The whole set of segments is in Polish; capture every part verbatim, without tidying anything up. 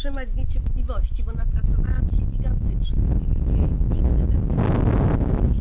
powstrzymać z niecierpliwości, bo napracowałam się gigantycznie. Nigdy bym nie powiedziała,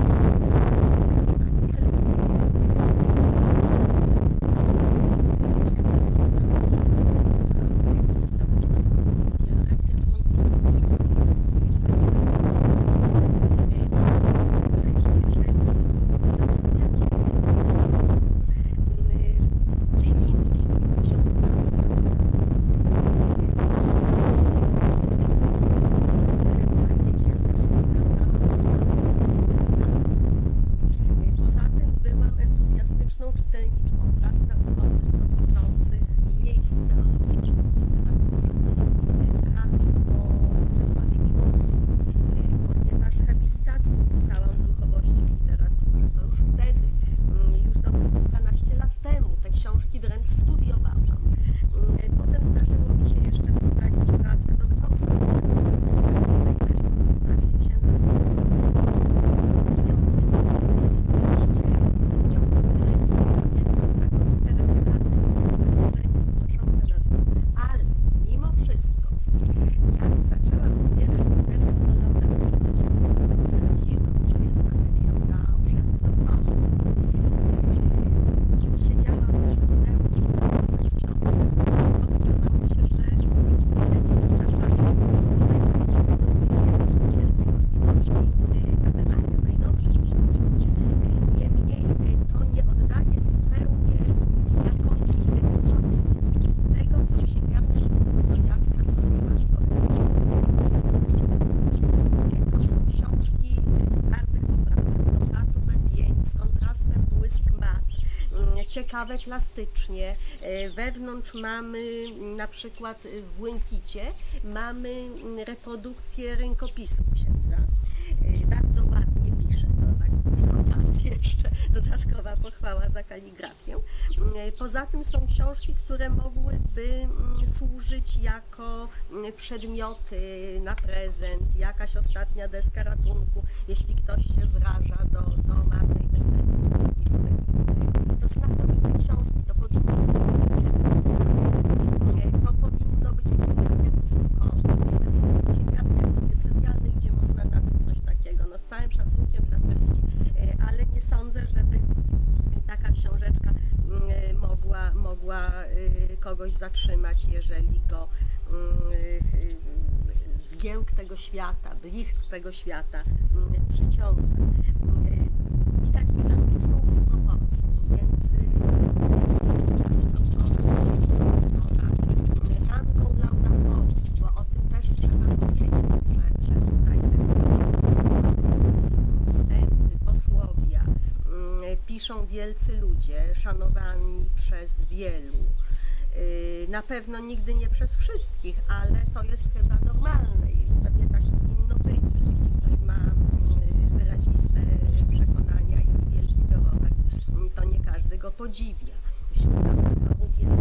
ciekawe plastycznie. Wewnątrz mamy na przykład w błękicie mamy reprodukcję rękopisu księdza. Bardzo ładnie pisze, to tak przy okazji jeszcze dodatkowa pochwała za kaligrafię. Poza tym są książki, które mogłyby służyć jako przedmioty na prezent, jakaś ostatnia deska ratunku, jeśli ktoś się zraża do, do marnej estetyki. To znakomite książki, to powinno być to powinno być biblioteka pustykowa, przede wszystkim ciekawie diecezjalnej, gdzie można nabyć coś takiego, no z całym szacunkiem dla treści, ale nie sądzę, żeby taka książeczka mogła, mogła kogoś zatrzymać, jeżeli go zgiełk tego świata, blicht tego świata przyciąga. I tak gigantyczną dysproporcję między rangą laudatorów, bo o tym też trzeba powiedzieć, że, że tutaj te wstępy, posłowia piszą wielcy ludzie, szanowani przez wielu. Na pewno nigdy nie przez wszystkich, ale to jest chyba normalne i pewnie tak powinno być. Jeśli ktoś ma wyraziste przekonania i wielki dorobek, to nie każdy go podziwia. Wśród laudatorów jest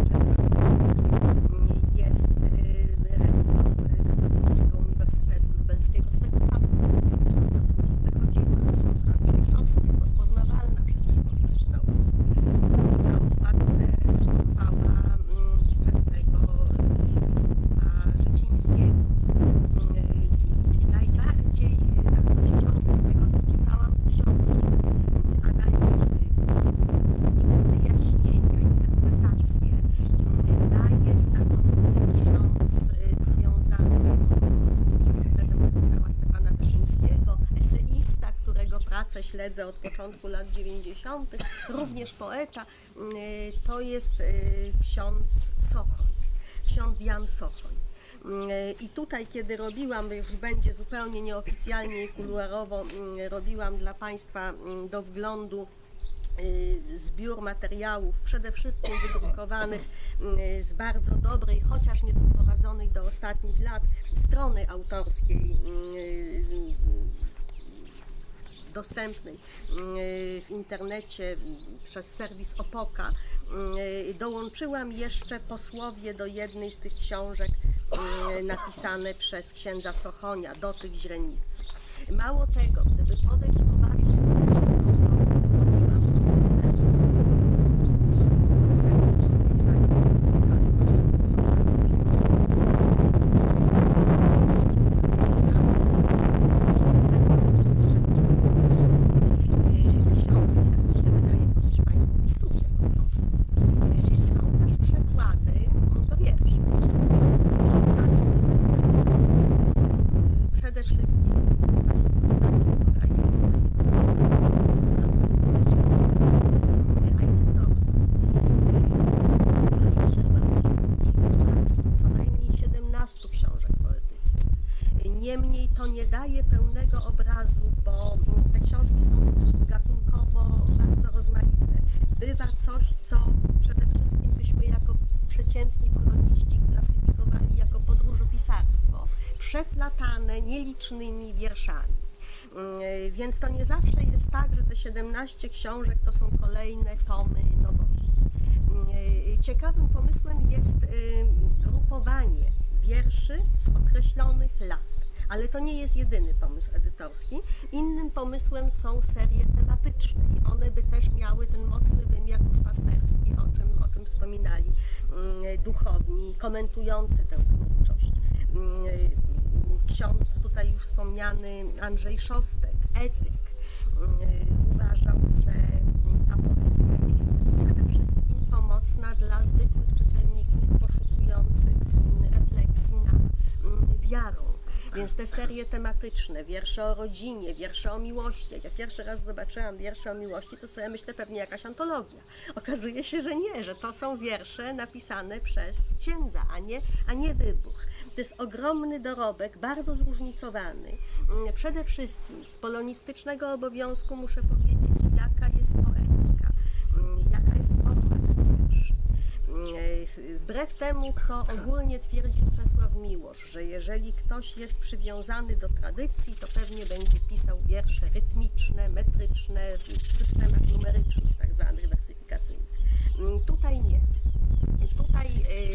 jest rektor Katolickiego Uniwersytetu Lubelskiego swego czasu. Wychodziła ksiądz Andrzej Szostek, rozpoznawalna przecież postać nauki. Na okładce uchwała wczesnego biskupa Szczecińskiego. Najbardziej wartościowe z tego, co czytałam w książce, analizy, wyjaśnienia, interpretacje, daje znakomity ksiądz związany z Uniwersytetem Kardynała Stefana Wyszyńskiego, eseista, którego pracę śledzę od początku lat dziewięćdziesiątych, również poeta, to jest ksiądz Sochoń, ksiądz Jan Sochoń. I tutaj, kiedy robiłam, już będzie zupełnie nieoficjalnie i kuluarowo, robiłam dla Państwa do wglądu zbiór materiałów, przede wszystkim wydrukowanych z bardzo dobrej, chociaż nie doprowadzonej do ostatnich lat, strony autorskiej dostępnej w internecie przez serwis Opoka. Dołączyłam jeszcze posłowie do jednej z tych książek napisane przez księdza Sochonia, Dotyk źrenicy. Mało tego, gdyby podejść poważnie do tego, co robiłam czternastu książek poetyckich. Niemniej to nie daje pełnego obrazu, bo te książki są gatunkowo bardzo rozmaite. Bywa coś, co przede wszystkim byśmy jako przeciętni chroniści klasyfikowali jako podróżopisarstwo, przeplatane nielicznymi wierszami. Więc to nie zawsze jest tak, że te siedemnaście książek to są kolejne tomy nowości. Ciekawym pomysłem jest grupowanie wierszy z określonych lat, ale to nie jest jedyny pomysł edytorski. Innym pomysłem są serie tematyczne i one by też miały ten mocny wymiar duszpasterski, o czym, o czym wspominali duchowni komentujący tę twórczość. Ksiądz tutaj już wspomniany Andrzej Szostek, etyk, uważał, że ta poezja jest przede wszystkim pomocna dla zwykłych czytelników poszukujących refleksji nad wiarą. Więc te serie tematyczne, wiersze o rodzinie, wiersze o miłości. Jak ja pierwszy raz zobaczyłam wiersze o miłości, to sobie myślę, pewnie jakaś antologia. Okazuje się, że nie, że to są wiersze napisane przez księdza, a nie, a nie wybuch. To jest ogromny dorobek, bardzo zróżnicowany. Przede wszystkim z polonistycznego obowiązku muszę powiedzieć, jaka jest poetyka, jaka jest forma tych wierszy. Wbrew temu, co ogólnie twierdził Czesław Miłosz, że jeżeli ktoś jest przywiązany do tradycji, to pewnie będzie pisał wiersze rytmiczne, metryczne, w systemach numerycznych, tak zwanych wersyfikacyjnych. Tutaj nie. Tutaj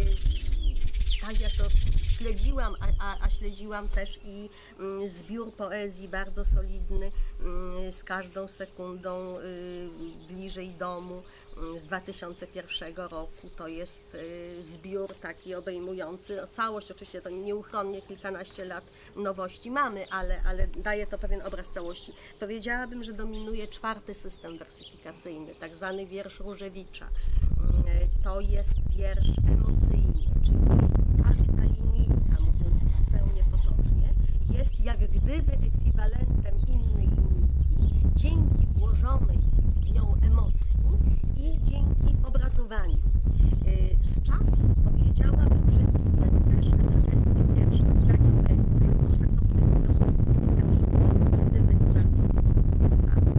tak jak to śledziłam, a, a, a śledziłam też i mm, zbiór poezji bardzo solidny, mm, z każdą sekundą y, bliżej domu y, z dwa tysiące pierwszego roku. To jest y, zbiór taki obejmujący o całość, oczywiście to nieuchronnie kilkanaście lat nowości mamy, ale, ale daje to pewien obraz całości. Powiedziałabym, że dominuje czwarty system wersyfikacyjny, tak zwany wiersz Różewicza. Y, to jest wiersz emocyjny, czyli każda linijka, mówiąc zupełnie potocznie, jest jak gdyby ekwiwalentem innej linijki, dzięki włożonej w nią emocji i dzięki obrazowaniu. Z czasem powiedziałabym, że widzę też elementy wiersza z takiego, że może to wygląda, gdyby to bardzo zróżnicowane.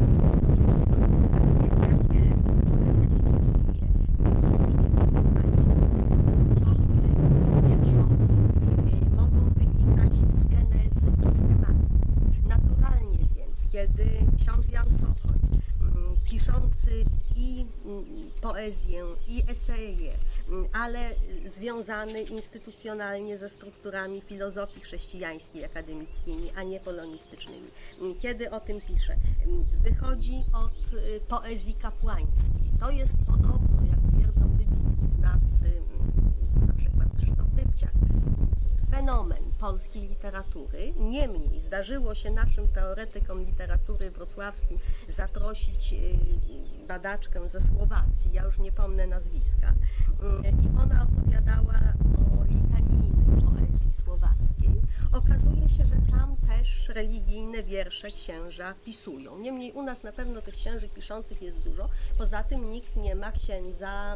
Oczywiście jakie poezja się psuje, mogą wynikać z genezy czy z tematu. Naturalnie więc, kiedy ksiądz Jan Sochoń, piszący i poezję, i eseje, ale związany instytucjonalnie ze strukturami filozofii chrześcijańskiej, akademickimi, a nie polonistycznymi, kiedy o tym pisze, wychodzi od poezji kapłańskiej. To jest podobno, jak twierdzą wybitni znawcy, na przykład Krzysztof Dybciak, fenomen polskiej literatury. Niemniej zdarzyło się naszym teoretykom literatury wrocławskim zaprosić badaczkę ze Słowacji, ja już nie pomnę nazwiska, i ona opowiadała o litanijnej poezji słowackiej. Okazuje się, że tam też religijne wiersze księża pisują. Niemniej u nas na pewno tych księży piszących jest dużo, poza tym nikt nie ma księdza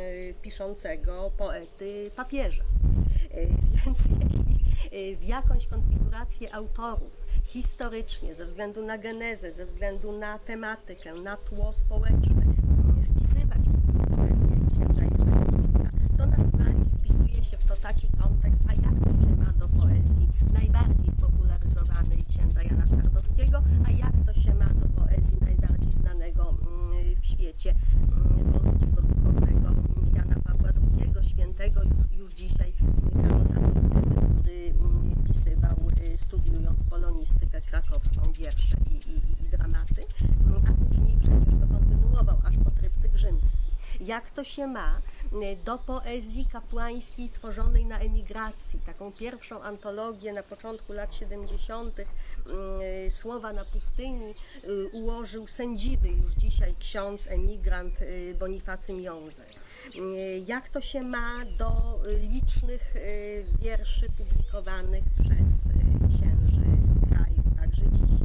piszącego poety papieża. Więc jeśli w jakąś konfigurację autorów historycznie, ze względu na genezę, ze względu na tematykę, na tło społeczne, wpisywać poezję księdza Jerzego, to naturalnie wpisuje się w to taki kontekst, a jak to się ma do poezji najbardziej spopularyzowanej księdza Jana Twardowskiego, a jak to się ma do poezji najbardziej znanego w świecie polskiego duchownego Jana Pawła drugiego, świętego już, już dzisiaj kanonatu, który pisywał, studiując polonistykę krakowską, wiersze i, i, i dramaty, a później przecież to kontynuował aż po tryptyk rzymski. Jak to się ma do poezji kapłańskiej tworzonej na emigracji, taką pierwszą antologię na początku lat siedemdziesiątych, Słowa na pustyni, ułożył sędziwy już dzisiaj ksiądz emigrant Bonifacy Miążek. Jak to się ma do licznych wierszy publikowanych przez księży w kraju, także dziś.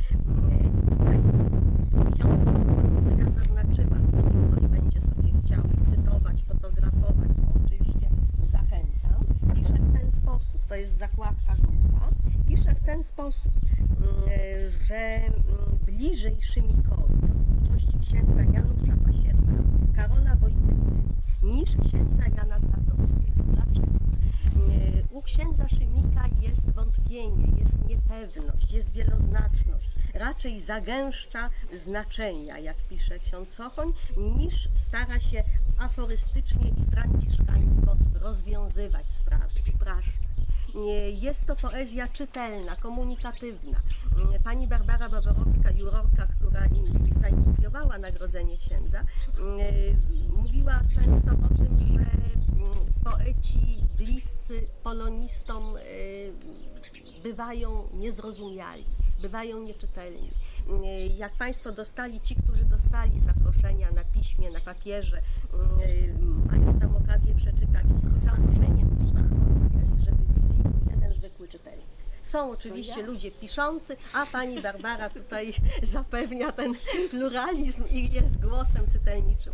Tutaj ksiądz, co ja zaznaczyłam, jeśli ktoś będzie sobie chciał cytować, fotografować, to oczywiście zachęcam. Pisze w ten sposób, to jest zakładka żółta, pisze w ten sposób, że bliżej Szymikowi do twórczości księdza Janusza Pasierka, Karola Wojtyły niż księdza Jana Twardowskiego. Dlaczego? U księdza Szymika jest wątpienie, jest niepewność, jest wieloznaczność, raczej zagęszcza znaczenia, jak pisze ksiądz Sochoń, niż stara się aforystycznie i franciszkańsko rozwiązywać sprawy, upraszczać. Jest to poezja czytelna, komunikatywna. Pani Barbara Baborowska, jurorka, która zainicjowała nagrodzenie księdza, mówiła często o tym, że poeci bliscy polonistom bywają niezrozumiali, bywają nieczytelni. Jak Państwo dostali, ci, którzy dostali zaproszenia na piśmie, na papierze, mają tam okazję przeczytać, założeniem jest, żeby jeden zwykły czytelnik. Są oczywiście ludzie piszący, a pani Barbara tutaj zapewnia ten pluralizm i jest głosem czytelniczym.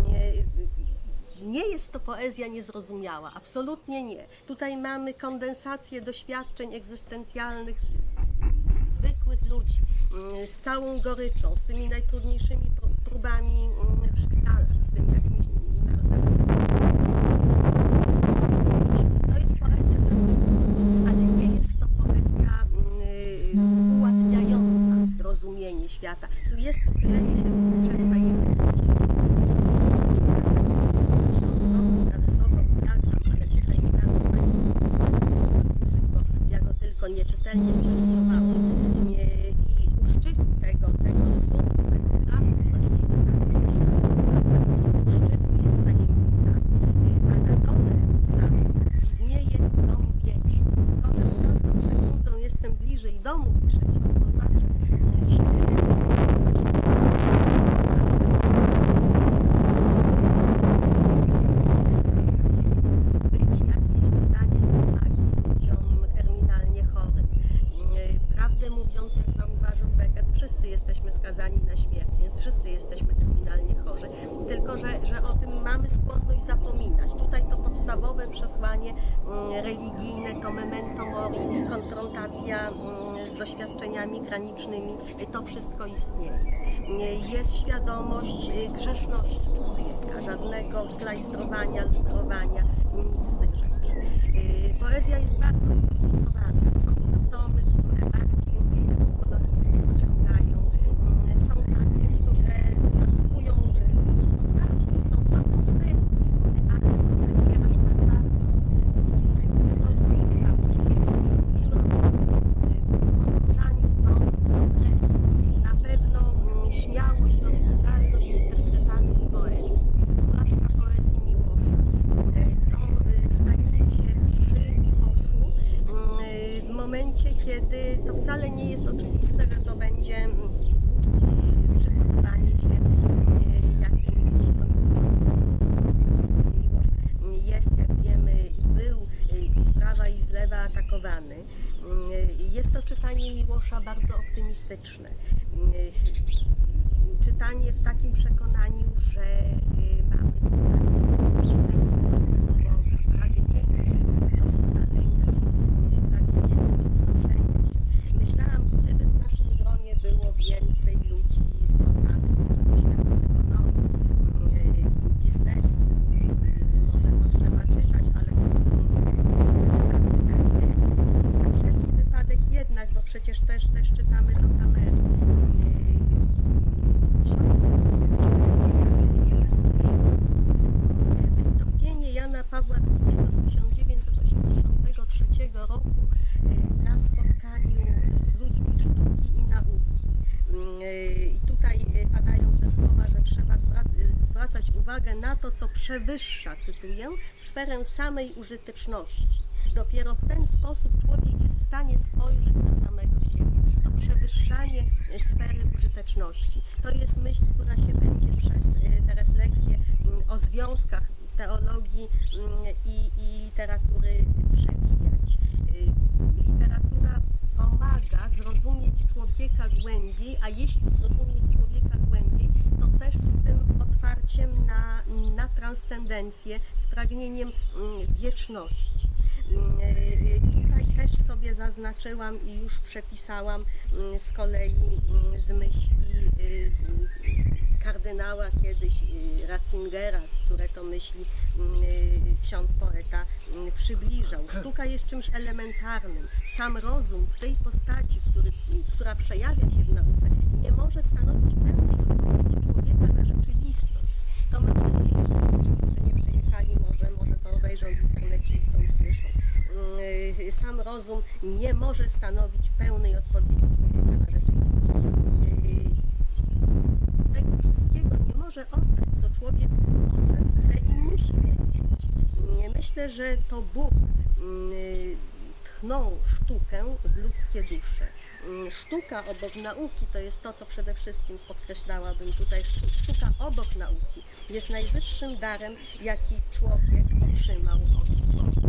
Nie jest to poezja niezrozumiała, absolutnie nie. Tutaj mamy kondensację doświadczeń egzystencjalnych zwykłych ludzi, z całą goryczą, z tymi najtrudniejszymi próbami w szpitalach, z tym jakimiś to jest poezja, ale nie jest to poezja ułatwiająca rozumienie świata. Tu jest pochylenie się przed tajemnicą. Nieczytelnie przerysowałam i u szczytu tego, tego rysunku, tego obrazu właściwie u szczytu jest tajemnica, a na dole istnieje dom wieczny. To, że z każdą sekundą jestem bliżej domu, pisze ksiądz, to znaczy, że być jakieś dodanie uwagi ludziom terminalnie chorym. Prawdę mówiąc, jak zauważył Beckett, wszyscy jesteśmy skazani na śmierć, więc wszyscy jesteśmy terminalnie chorzy. Tylko, że, że o tym mamy skłonność zapominać. Tutaj to podstawowe przesłanie religijne, to memento mori, konfrontacja z doświadczeniami granicznymi, to wszystko istnieje. Jest świadomość grzeszności człowieka, żadnego klajstrowania, lukrowania, nic z tych rzeczy. Poezja jest bardzo zróżnicowana. Są tomy, które bardziej polonistę pociągają, są takie, które zakupują poprawki, są to pusty, ale może nie aż tak bardzo. Mówimy o podążaniu do okresu. Na pewno śmiałość, oryginalność interpretacji poezji, zwłaszcza poezji Miłosza. To stanie się przy Miłoszu w momencie, kiedy to wcale nie jest oczywiste, że to będzie przygotowanie się jakimś Miłosz jest, jak wiemy, był z prawa i z lewa atakowany. Jest to czytanie Miłosza bardzo optymistyczne. Czytanie w takim przekonaniu, że mamy tutaj pragnienie doskonalenia się, pragnienie wznoszenia się. Myślałam, gdyby w naszym gronie było więcej ludzi związanych ze światem ekonomii, biznesu, może to trzeba czytać, ale na wszelki wypadek jednak, bo przecież też, też czytamy do kamery. Wystąpienie Jana Pawła drugiego z tysiąc dziewięćset osiemdziesiątego trzeciego roku na spotkaniu z ludźmi sztuki i nauki. I tutaj padają te słowa, że trzeba zwracać uwagę na to, co przewyższa, cytuję, sferę samej użyteczności. Dopiero w ten sposób człowiek jest w stanie spojrzeć na samego siebie. To przewyższanie sfery użyteczności. To jest myśl, która się będzie przez te refleksje o związkach teologii i, i literatury przewijać. Literatura pomaga zrozumieć człowieka głębiej, a jeśli zrozumieć człowieka głębiej, to też z tym otwarciem na, na transcendencję, z pragnieniem wieczności. sobie zaznaczyłam i już przepisałam z kolei z myśli kardynała kiedyś Ratzingera, które to myśli ksiądz poeta przybliżał. Sztuka jest czymś elementarnym. Sam rozum w tej postaci, który, która przejawia się w nauce, nie może stanowić pewnej odpowiedzi człowieka na rzeczywistość. To mam nadzieję, że ci, którzy nie przyjechali, może, może to obejrzą w internecie i to usłyszą. Sam rozum nie może stanowić pełnej odpowiedzi człowieka na rzeczywistość. Tego wszystkiego nie może oddać, co człowiek oddać chce i musi mieć. Myślę, że to Bóg tchnął sztukę w ludzkie dusze. Sztuka obok nauki to jest to, co przede wszystkim podkreślałabym tutaj. Sztuka obok nauki jest najwyższym darem, jaki człowiek otrzymał od Boga.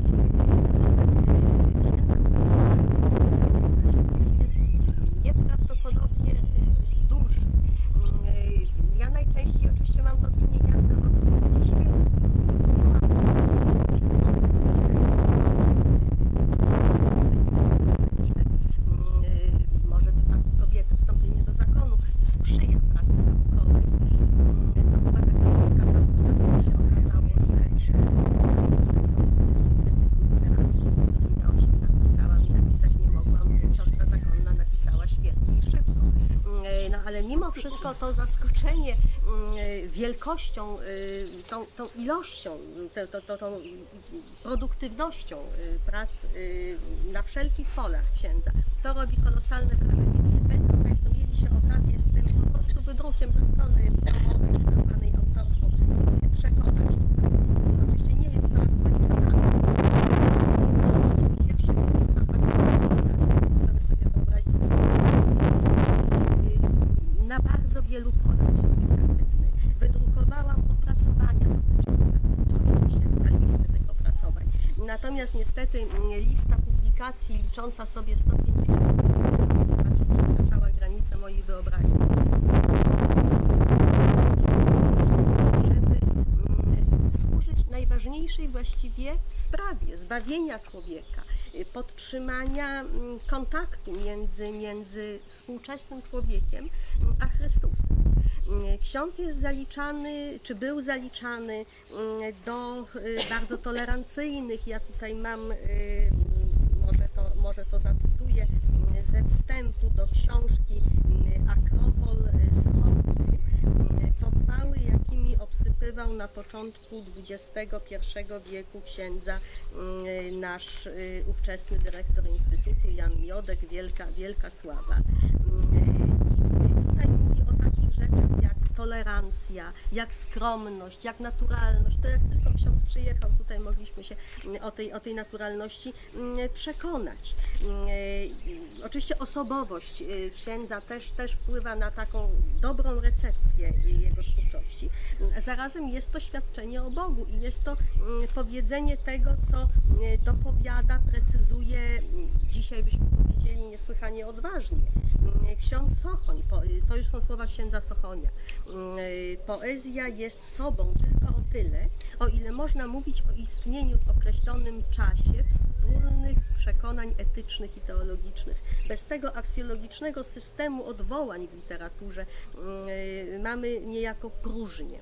Jest nieprawdopodobnie duży. Ja najczęściej oczywiście mam do czynienia z nauką świecką. Może wypadku kobiety wstąpienie do zakonu sprzyja pracy naukowej. To była taka krótka nauka, która się okazało, że ja się napisałam i napisać nie mogłam. Siostra zakonna napisała świetnie i szybko. No ale mimo wszystko to zaskoczenie wielkością, tą, tą ilością, tą, tą, tą produktywnością prac na wszelkich polach księdza, to robi kolosalne wrażenie. Będą Państwo mieli się okazję z tym po prostu wydrukiem ze strony domowej, nazwanej autorską, przekonać. Oczywiście nie jest to aktualizowane. Pierwszy lipca możemy sobie wyobrazić. Na bardzo wielu polach aktywny. Wydrukowałam opracowania dotyczące księdza, listy tych opracowań. Natomiast niestety lista publikacji licząca sobie sto pięćdziesiąt przekraczała granicę mojej wyobraźni. Żeby służyć najważniejszej właściwie sprawie zbawienia człowieka, podtrzymania kontaktu między, między współczesnym człowiekiem a Chrystusem. Ksiądz jest zaliczany, czy był zaliczany do bardzo tolerancyjnych, ja tutaj mam, może to, może to zacytuję, ze wstępu do książki Akropol Schody, pochwały, jakimi obsypywał na początku dwudziestego pierwszego wieku księdza nasz ówczesny dyrektor Instytutu, Jan Miodek, wielka, wielka sława. Tutaj mówi o takich rzeczach jak tolerancja, jak skromność, jak naturalność. To jak tylko ksiądz przyjechał, tutaj mogliśmy się o tej, o tej naturalności przekonać. Oczywiście osobowość księdza też, też wpływa na taką dobrą recepcję jego twórczości. Zarazem jest to świadczenie o Bogu i jest to powiedzenie tego, co dopowiada, precyzuje, dzisiaj byśmy powiedzieli niesłychanie odważnie. Ksiądz Sochoń, to już są słowa księdza Sochonia. Poezja jest sobą tylko o tyle, o ile można mówić o istnieniu w określonym czasie wspólnych przekonań etycznych i teologicznych. Bez tego aksjologicznego systemu odwołań w literaturze mamy niejako próżnię.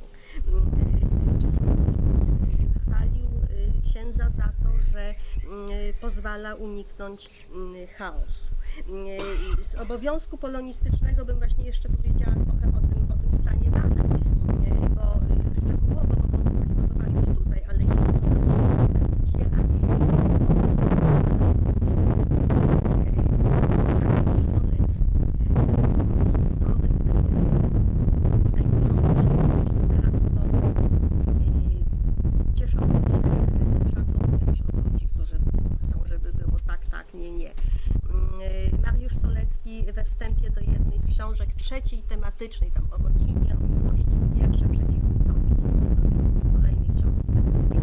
Chwalił księdza za to, że pozwala uniknąć chaosu. Z obowiązku polonistycznego bym właśnie jeszcze powiedziała trochę o tym, o tym stanie badań, bo szczegółowo mogą Państwo zobaczyć tutaj, ale Mariusz Solecki we wstępie do jednej z książek trzeciej tematycznej, tam o rodzinie, o miłości, wiersze przeciwnicowe, do kolejnej książki,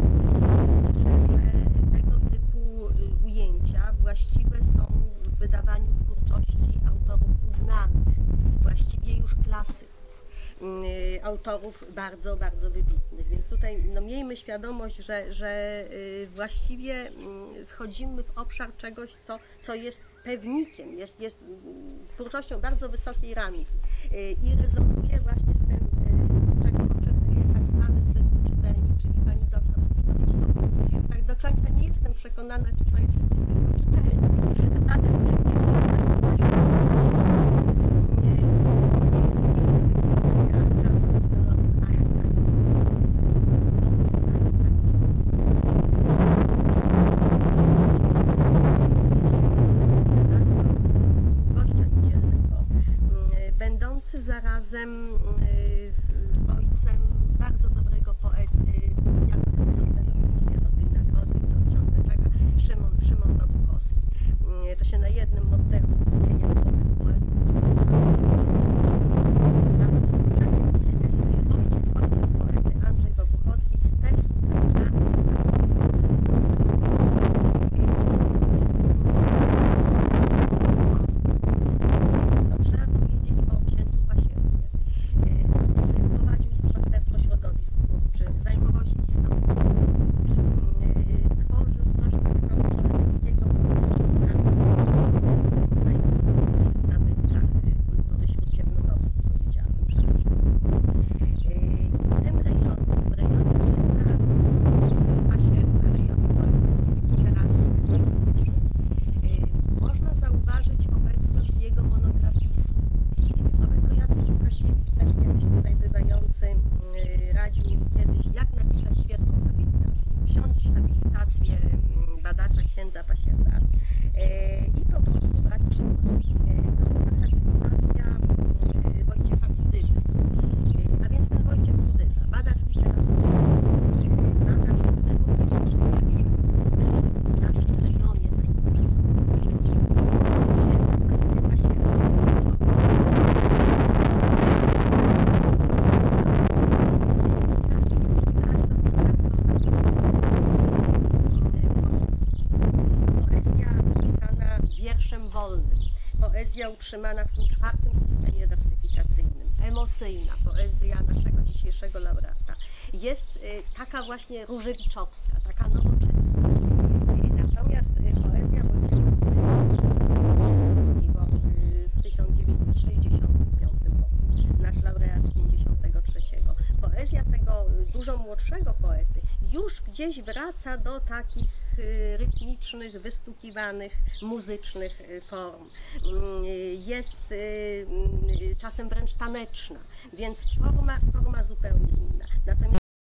że tego typu ujęcia właściwe są w wydawaniu twórczości autorów uznanych, właściwie już klasyków. y, autorów bardzo, bardzo wybitnych. Więc tutaj no, miejmy świadomość, że, że y, właściwie y, wchodzimy w obszar czegoś, co, co jest pewnikiem, jest, jest twórczością bardzo wysokiej rangi y, i rezonuje właśnie z tym, y, czego oczekuje tak zwany zwykły czytelnik, czyli pani doktor historyczną. Tak do końca nie jestem przekonana, czy to jest zwykły czytelnik, ale będący zarazem ojcem bardzo dobrego poety, jak to mówię do tej nagrody, to taka Szymon, Szymon Boguchowski. To się na jednym oddechu wymienia poetów. Ojciec, ojciec poety Andrzej Boguchowski też poezja utrzymana w tym czwartym systemie wersyfikacyjnym, emocyjna poezja naszego dzisiejszego laureata jest y, taka właśnie różewiczowska, taka nowoczesna. Natomiast y, poezja Wojciecha w tysiąc dziewięćset sześćdziesiątym piątym roku, nasz laureat z pięćdziesiątego trzeciego. Poezja tego dużo młodszego poety już gdzieś wraca do takich rytmicznych, wystukiwanych, muzycznych form. Jest czasem wręcz taneczna, więc forma, forma zupełnie inna. Natomiast